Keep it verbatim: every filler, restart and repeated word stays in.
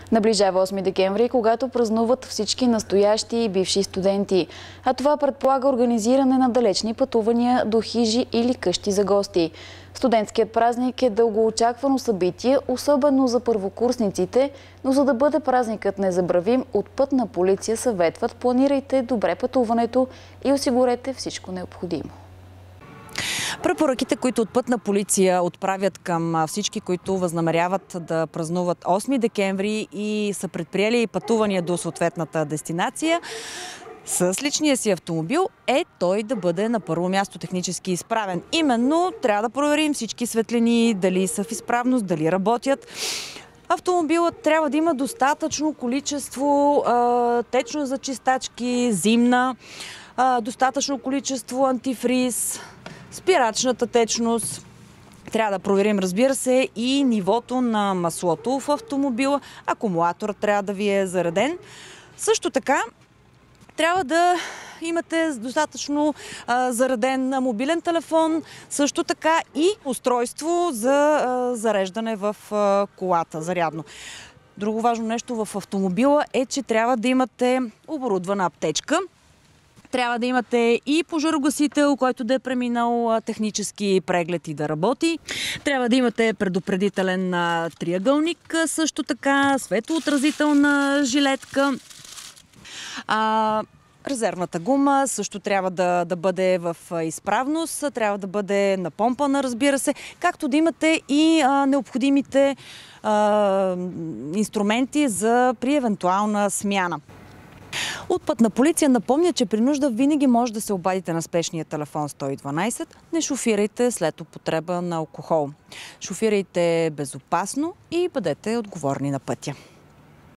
Наближава осми декември, когато празнуват всички настоящи и бивши студенти. А това предполага организиране на далечни пътувания до хижи или къщи за гости. Студентският празник е дългоочаквано събитие, особено за първокурсниците, но за да бъде празникът незабравим, от Пътна полиция съветват: планирайте добре пътуването и осигурете всичко необходимо. Препоръките, които от Пътна полиция отправят към всички, които възнамеряват да празнуват осми декември и са предприели пътувания до съответната дестинация с личния си автомобил, е той да бъде на първо място технически изправен. Именно трябва да проверим всички светлини, дали са в изправност, дали работят. Автомобилът трябва да има достатъчно количество а, течност за чистачки, зимна, а, достатъчно количество антифриз, спирачната течност. Трябва да проверим, разбира се, и нивото на маслото в автомобила. Акумулаторът трябва да ви е зареден. Също така трябва да имате достатъчно а, зареден мобилен телефон, също така и устройство за а, зареждане в а, колата, зарядно. Друго важно нещо в автомобила е, че трябва да имате оборудвана аптечка. Трябва да имате и пожарогасител, който да е преминал технически преглед и да работи. Трябва да имате предупредителен триъгълник, също така светлоотразителна жилетка. А, резервната гума също трябва да, да бъде в изправност, трябва да бъде напомпана, разбира се, както да имате и а, необходимите а, инструменти за при евентуална смяна. От Пътна полиция напомня, че при нужда винаги може да се обадите на спешния телефон сто и дванадесет. Не шофирайте след употреба на алкохол. Шофирайте безопасно и бъдете отговорни на пътя.